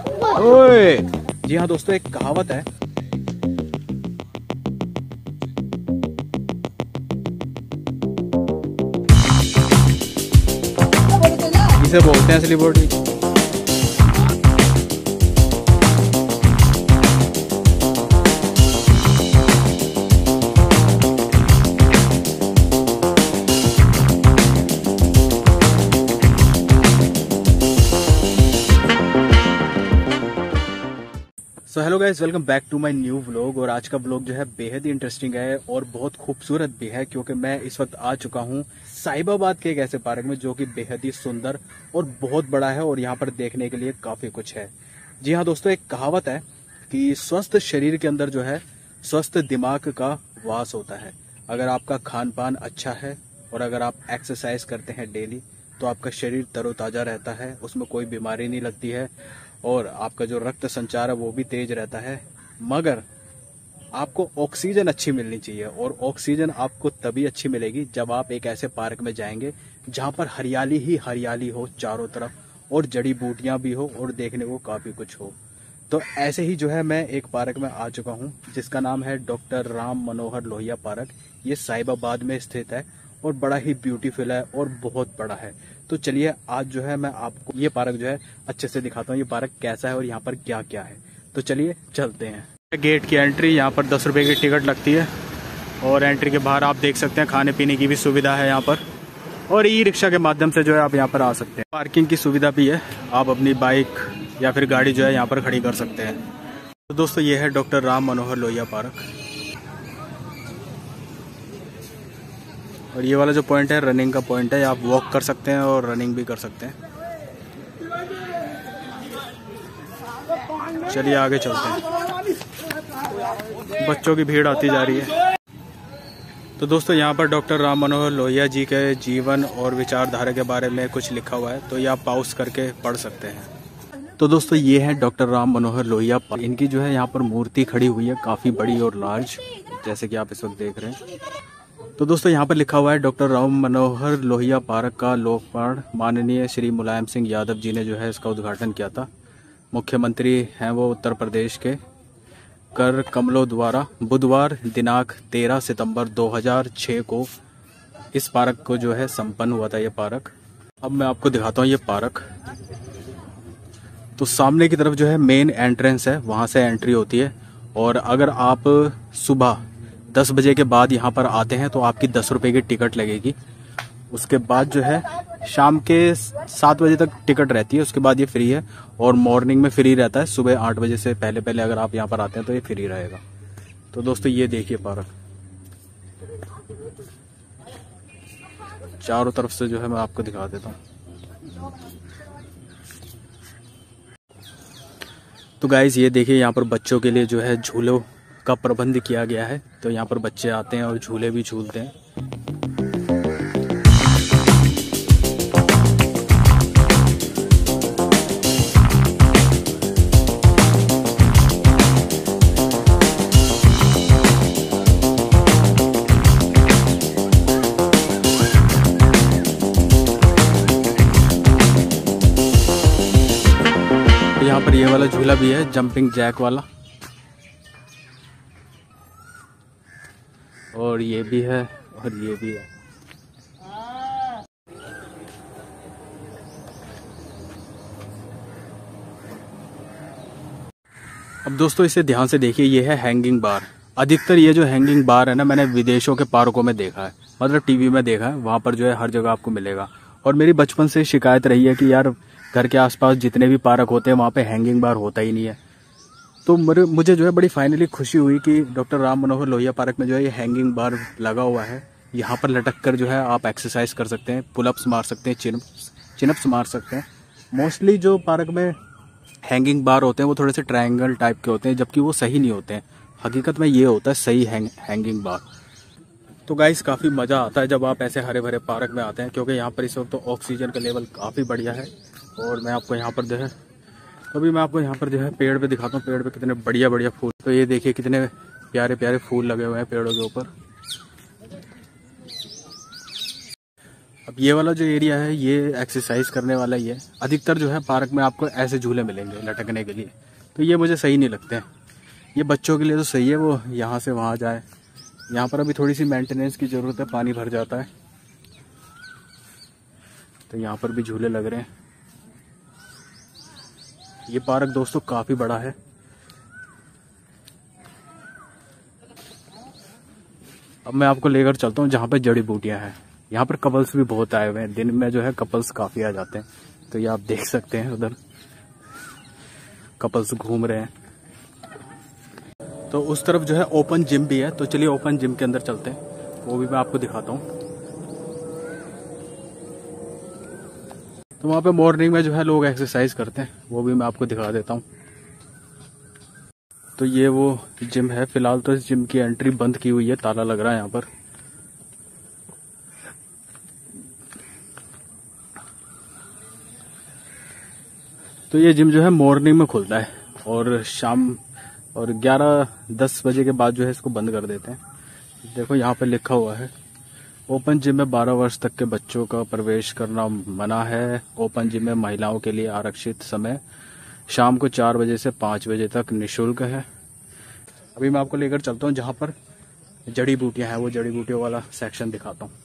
ओए जी हाँ दोस्तों, एक कहावत है, इसे बोलते हैं असली body. So hello guys, welcome back to my new vlog. और आज का व्लॉग जो है बेहद ही इंटरेस्टिंग है और बहुत खूबसूरत भी है, क्योंकि मैं इस वक्त आ चुका हूँ साहिबाबाद के एक ऐसे पार्क में जो कि बेहद ही सुंदर और बहुत बड़ा है और यहाँ पर देखने के लिए काफी कुछ है। जी हाँ दोस्तों, एक कहावत है कि स्वस्थ शरीर के अंदर जो है स्वस्थ दिमाग का वास होता है। अगर आपका खान पान अच्छा है और अगर आप एक्सरसाइज करते हैं डेली, तो आपका शरीर तरोताजा रहता है, उसमें कोई बीमारी नहीं लगती है और आपका जो रक्त संचार है वो भी तेज रहता है। मगर आपको ऑक्सीजन अच्छी मिलनी चाहिए, और ऑक्सीजन आपको तभी अच्छी मिलेगी जब आप एक ऐसे पार्क में जाएंगे जहां पर हरियाली ही हरियाली हो चारों तरफ, और जड़ी बूटियां भी हो और देखने को काफी कुछ हो। तो ऐसे ही जो है मैं एक पार्क में आ चुका हूं जिसका नाम है डॉक्टर राम मनोहर लोहिया पार्क। ये साहिबाबाद में स्थित है और बड़ा ही ब्यूटीफुल है और बहुत बड़ा है। तो चलिए आज जो है मैं आपको ये पार्क जो है अच्छे से दिखाता हूँ, ये पार्क कैसा है और यहाँ पर क्या क्या है। तो चलिए चलते हैं। गेट की एंट्री, यहाँ पर 10 रुपए की टिकट लगती है और एंट्री के बाहर आप देख सकते हैं खाने पीने की भी सुविधा है यहाँ पर, और ई रिक्शा के माध्यम से जो है आप यहाँ पर आ सकते हैं। पार्किंग की सुविधा भी है, आप अपनी बाइक या फिर गाड़ी जो है यहाँ पर खड़ी कर सकते हैं। तो दोस्तों ये है डॉक्टर राम मनोहर लोहिया पार्क, और ये वाला जो पॉइंट है रनिंग का पॉइंट है, आप वॉक कर सकते हैं और रनिंग भी कर सकते हैं। चलिए आगे चलते हैं, बच्चों की भीड़ आती जा रही है। तो दोस्तों यहाँ पर डॉक्टर राम मनोहर लोहिया जी के जीवन और विचारधारा के बारे में कुछ लिखा हुआ है, तो ये आप पॉज करके पढ़ सकते हैं। तो दोस्तों ये है डॉक्टर राम मनोहर लोहिया, इनकी जो है यहाँ पर मूर्ति खड़ी हुई है काफ़ी बड़ी और लार्ज, जैसे कि आप इस वक्त देख रहे हैं। तो दोस्तों यहाँ पर लिखा हुआ है डॉक्टर राम मनोहर लोहिया पार्क का लोकार्पण माननीय श्री मुलायम सिंह यादव जी ने जो है इसका उद्घाटन किया था। मुख्यमंत्री हैं वो उत्तर प्रदेश के, कर कमलों द्वारा बुधवार दिनांक 13 सितंबर 2006 को इस पार्क को जो है संपन्न हुआ था ये पार्क। अब मैं आपको दिखाता हूँ ये पार्क। तो सामने की तरफ जो है मेन एंट्रेंस है, वहाँ से एंट्री होती है, और अगर आप सुबह 10 बजे के बाद यहाँ पर आते हैं तो आपकी 10 रुपए की टिकट लगेगी। उसके बाद जो है शाम के 7 बजे तक टिकट रहती है, उसके बाद ये फ्री है, और मॉर्निंग में फ्री रहता है। सुबह 8 बजे से पहले पहले अगर आप यहाँ पर आते हैं तो ये फ्री रहेगा। तो दोस्तों ये देखिए पार्क, चारों तरफ से जो है मैं आपको दिखा देता हूँ। तो गाइज ये देखिए यहाँ पर बच्चों के लिए जो है झूलों का प्रबंध किया गया है, तो यहाँ पर बच्चे आते हैं और झूले भी झूलते हैं। यहाँ पर ये वाला झूला भी है, जंपिंग जैक वाला, और ये भी है और ये भी है। अब दोस्तों इसे ध्यान से देखिए, ये है हैंगिंग बार। अधिकतर ये जो हैंगिंग बार है ना, मैंने विदेशों के पार्कों में देखा है, मतलब टीवी में देखा है, वहां पर जो है हर जगह आपको मिलेगा। और मेरी बचपन से शिकायत रही है कि यार घर के आसपास जितने भी पार्क होते हैं वहाँ पे हैंगिंग बार होता ही नहीं है। तो मुझे जो है बड़ी फाइनली खुशी हुई कि डॉक्टर राम मनोहर लोहिया पार्क में जो है ये हैंगिंग बार लगा हुआ है। यहाँ पर लटक कर जो है आप एक्सरसाइज कर सकते हैं, पुलअप्स मार सकते हैं, चिनअप्स मार सकते हैं। मोस्टली जो पार्क में हैंगिंग बार होते हैं वो थोड़े से ट्रायंगल टाइप के होते हैं, जबकि वो सही नहीं होते हैं। हकीकत में ये होता है सही हैंगिंग बार। तो गाइस काफ़ी मज़ा आता है जब आप ऐसे हरे भरे पार्क में आते हैं, क्योंकि यहाँ पर इस वक्त तो ऑक्सीजन का लेवल काफ़ी बढ़िया है। और मैं आपको यहाँ पर जो है अभी मैं आपको यहाँ पर जो है पेड़ पे दिखाता हूँ, पेड़ पे कितने बढ़िया बढ़िया फूल। तो ये देखिए कितने प्यारे प्यारे फूल लगे हुए हैं पेड़ों के ऊपर। अब ये वाला जो एरिया है ये एक्सरसाइज करने वाला ही है। अधिकतर जो है पार्क में आपको ऐसे झूले मिलेंगे लटकने के लिए, तो ये मुझे सही नहीं लगते हैं। ये बच्चों के लिए तो सही है, वो यहाँ से वहाँ जाए। यहाँ पर अभी थोड़ी सी मेंटेनेंस की ज़रूरत है, पानी भर जाता है, तो यहाँ पर भी झूले लग रहे हैं। ये पार्क दोस्तों काफ़ी बड़ा है। अब मैं आपको लेकर चलता हूँ जहाँ पर जड़ी बूटियाँ हैं। यहाँ पर कपल्स भी बहुत आए हुए हैं, दिन में जो है कपल्स काफ़ी आ जाते हैं, तो ये आप देख सकते हैं उधर कपल्स घूम रहे हैं। तो उस तरफ जो है ओपन जिम भी है, तो चलिए ओपन जिम के अंदर चलते हैं, वो भी मैं आपको दिखाता हूँ। तो वहाँ पे मॉर्निंग में जो है लोग एक्सरसाइज करते हैं, वो भी मैं आपको दिखा देता हूँ। तो ये वो जिम है। फिलहाल तो इस जिम की एंट्री बंद की हुई है, ताला लग रहा है यहाँ पर। तो ये जिम जो है मॉर्निंग में खुलता है और शाम और 11-10 बजे के बाद जो है इसको बंद कर देते हैं। देखो यहाँ पे लिखा हुआ है ओपन जिम में 12 वर्ष तक के बच्चों का प्रवेश करना मना है। ओपन जिम में महिलाओं के लिए आरक्षित समय शाम को 4 बजे से 5 बजे तक निःशुल्क है। अभी मैं आपको लेकर चलता हूँ जहाँ पर जड़ी बूटियाँ हैं, वो जड़ी बूटियों वाला सेक्शन दिखाता हूँ।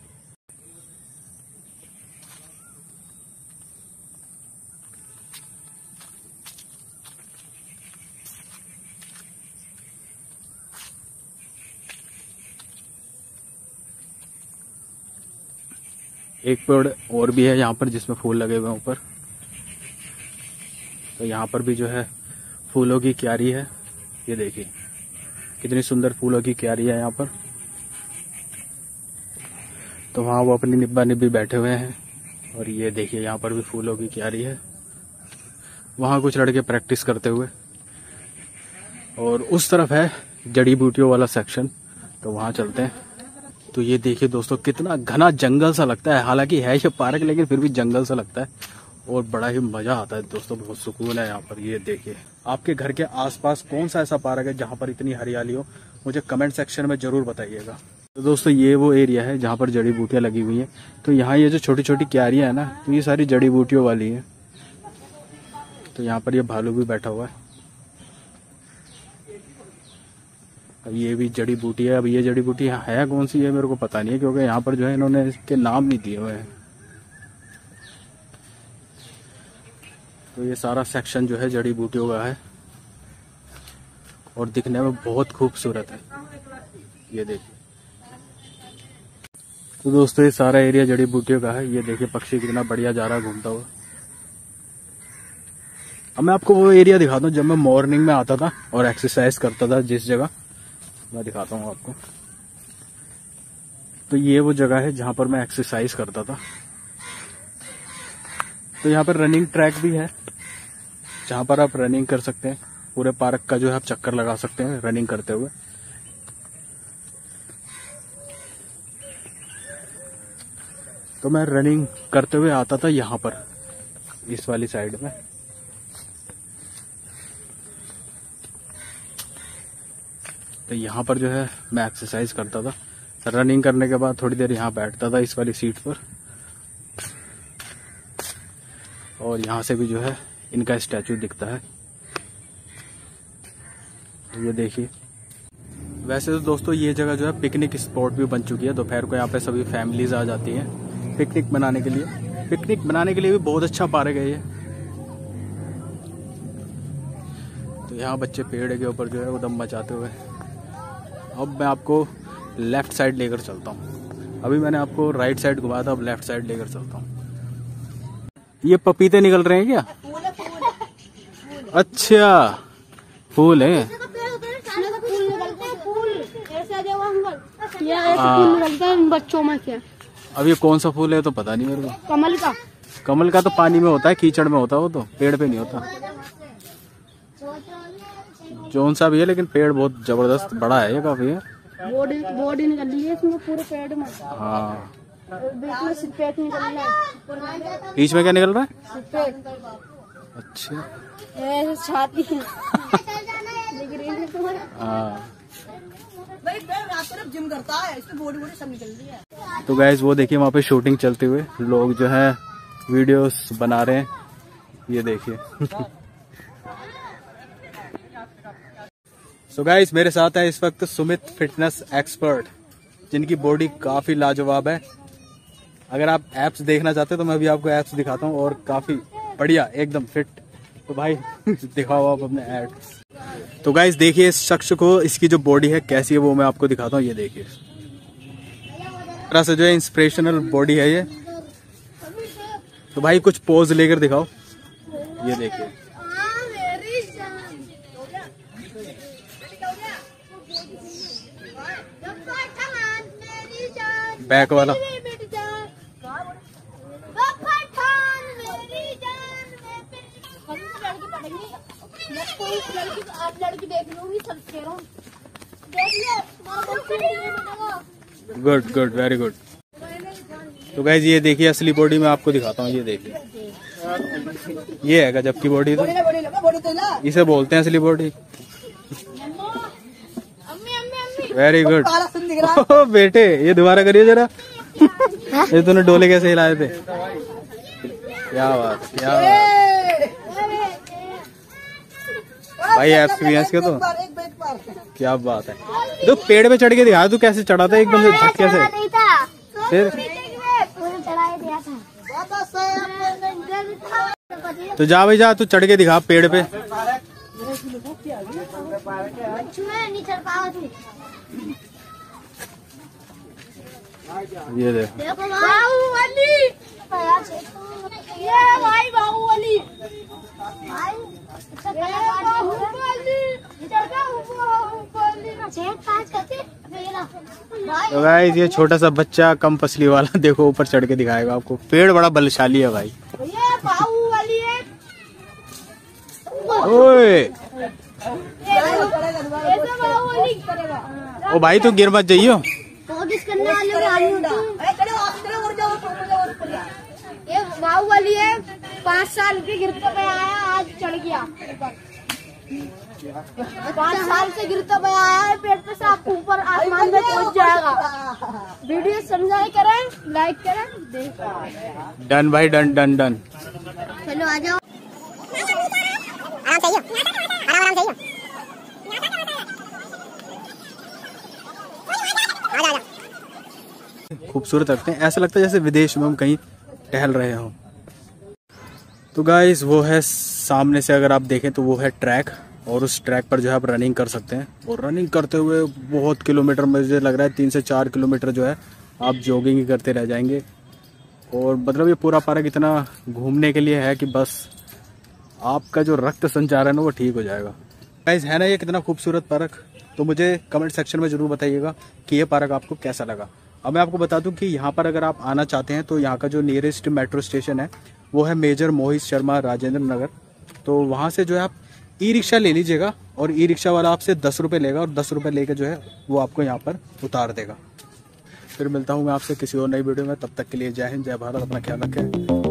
एक पेड़ और भी है यहाँ पर जिसमें फूल लगे हुए हैं ऊपर। तो यहाँ पर भी जो है फूलों की क्यारी है, ये देखिए कितनी सुंदर फूलों की क्यारी है यहाँ पर। तो वहाँ वो अपनी निब्बा निब्बी बैठे हुए हैं, और ये देखिए यहाँ पर भी फूलों की क्यारी है। वहाँ कुछ लड़के प्रैक्टिस करते हुए, और उस तरफ है जड़ी बूटियों वाला सेक्शन, तो वहाँ चलते हैं। तो ये देखिए दोस्तों कितना घना जंगल सा लगता है, हालांकि है ये पार्क लेकिन फिर भी जंगल सा लगता है, और बड़ा ही मजा आता है दोस्तों, बहुत सुकून है यहाँ पर। ये देखिए आपके घर के आसपास कौन सा ऐसा पार्क है जहाँ पर इतनी हरियाली हो, मुझे कमेंट सेक्शन में जरूर बताइएगा। तो दोस्तों ये वो एरिया है जहाँ पर जड़ी बूटियाँ लगी हुई हैं। तो यहाँ ये जो छोटी छोटी क्यारियाँ है ना, तो ये सारी जड़ी बूटियों वाली है। तो यहाँ पर ये भालू भी बैठा हुआ है। अब ये भी जड़ी बूटी है। अब ये जड़ी बूटी है कौन सी है मेरे को पता नहीं है, क्योंकि यहाँ पर जो है इन्होंने इसके नाम नहीं दिए हुए हैं। तो ये सारा सेक्शन जो है जड़ी बूटियों का है, और दिखने में बहुत खूबसूरत है, ये देखिए। तो दोस्तों ये सारा एरिया जड़ी बूटियों का है। ये देखिए पक्षी कितना बढ़िया जा रहा है घूमता हुआ। अब मैं आपको वो एरिया दिखाता हूँ जब मैं मॉर्निंग में आता था और एक्सरसाइज करता था, जिस जगह मैं दिखाता हूँ आपको। तो ये वो जगह है जहां पर मैं एक्सरसाइज करता था। तो यहाँ पर रनिंग ट्रैक भी है जहां पर आप रनिंग कर सकते हैं। पूरे पार्क का जो है आप चक्कर लगा सकते हैं रनिंग करते हुए। तो मैं रनिंग करते हुए आता था यहाँ पर, इस वाली साइड में। तो यहाँ पर जो है मैं एक्सरसाइज करता था। रनिंग करने के बाद थोड़ी देर यहाँ बैठता था इस वाली सीट पर, और यहाँ से भी जो है इनका स्टैचू दिखता है, ये देखिए। वैसे तो दोस्तों ये जगह जो है पिकनिक स्पॉट भी बन चुकी है। दोपहर को यहाँ पे सभी फैमिलीज आ जाती हैं पिकनिक मनाने के लिए। पिकनिक मनाने के लिए भी बहुत अच्छा पार्क है ये। तो यहाँ बच्चे पेड़ के ऊपर जो है उदम मचाते हुए। अब मैं आपको लेफ्ट साइड लेकर चलता हूँ। अभी मैंने आपको राइट साइड घुमाया था, अब लेफ्ट साइड लेकर चलता हूँ। ये पपीते निकल रहे हैं क्या? अच्छा फूल है। बच्चों में क्या? अब ये कौन सा फूल है तो पता नहीं मेरे को। कमल का। कमल का तो पानी में होता है, कीचड़ में होता है, वो तो पेड़ पे नहीं होता। जौन सा भी है, लेकिन पेड़ बहुत जबरदस्त बड़ा है ये, काफी है। बॉडी निकल रही है इसमें पूरे पेड़ में। हाँ बीच में सिर्फ निकल रहा है। बीच में क्या निकल रहा है? सिर्फ। अच्छा छाती दिख रही है तुम्हारे? हाँ भाई रात को जिम करता है, इसकी बॉडी सब निकल रही है। तो गाइस वो देखिए वहाँ पे शूटिंग चलते हुए लोग जो है वीडियोस बना रहे हैं, ये देखिए। सो गाइस मेरे साथ है इस वक्त सुमित फिटनेस एक्सपर्ट, जिनकी बॉडी काफी लाजवाब है। अगर आप एप्स देखना चाहते हैं तो मैं भी आपको एप्स दिखाता हूँ, और काफी बढ़िया एकदम फिट। तो भाई दिखाओ आप अपने ऐड। तो गाइस देखिए इस शख्स को, इसकी जो बॉडी है कैसी है वो मैं आपको दिखाता हूँ, ये देखिए। तरह से जो है इंस्पिरेशनल बॉडी है ये। तो भाई कुछ पोज लेकर दिखाओ, ये देखिए। बैक वाला आप लड़की देख लूंगी, सब कह रहा हूँ। Good good very good. तो गाइस ये देखिए असली बॉडी मैं आपको दिखाता हूँ, ये देखिए। ये है गजब की बॉडी, तो इसे बोलते हैं असली बॉडी। Very good. बेटे ये दोबारा करिए जरा। ये तूने डोले कैसे हिलाए थे? क्या बात, क्या बात भाई, एक्सपीरियंस के तो क्या बात है। तो पेड़ पे चढ़ के दिखा, तू कैसे चढ़ा था एकदम से झटके से? फिर तो जा भाई जा, तू चढ़ के दिखा पेड़ पे। ये देख बाहुबली। तो गाइस ये छोटा सा बच्चा कम पसली वाला देखो ऊपर चढ़ के दिखाएगा आपको। पेड़ बड़ा बलशाली है भाई। ओए ओ भाई तू गिर मत जाइयो। ये बाहुबली है, 5 साल के गिरते पे आया, आज चढ़ गया। 5 साल से गिरता पे आया है, पेड़ पे से आपको ऊपर आसमान में पहुंच जाएगा। वीडियो समझाए करें, लाइक करें। डन भाई डन डन डन। चलो आ जाओ। खूबसूरत लगते हैं, ऐसा लगता है जैसे विदेश में हम कहीं टहल रहे हो। तो गाइस वो है सामने से अगर आप देखें तो वो है ट्रैक, और उस ट्रैक पर जो है आप रनिंग कर सकते हैं। और रनिंग करते हुए बहुत किलोमीटर, मुझे लग रहा है 3 से 4 किलोमीटर जो है आप जॉगिंग ही करते रह जाएंगे। और मतलब ये पूरा पार्क इतना घूमने के लिए है कि बस आपका जो रक्त संचार है ना वो ठीक हो जाएगा। गाइस है ना ये कितना खूबसूरत पार्क। तो मुझे कमेंट सेक्शन में जरूर बताइएगा कि ये पार्क आपको कैसा लगा। अब मैं आपको बता दूं कि यहाँ पर अगर आप आना चाहते हैं तो यहाँ का जो नियरेस्ट मेट्रो स्टेशन है वो है मेजर मोहित शर्मा राजेंद्र नगर। तो वहाँ से जो है आप ई रिक्शा ले लीजिएगा, और ई रिक्शा वाला आपसे 10 रुपये लेगा, और 10 रुपये लेके जो है वो आपको यहाँ पर उतार देगा। फिर मिलता हूँ मैं आपसे किसी और नई वीडियो में, तब तक के लिए जय हिंद जय भारत, अपना ख्याल रखें।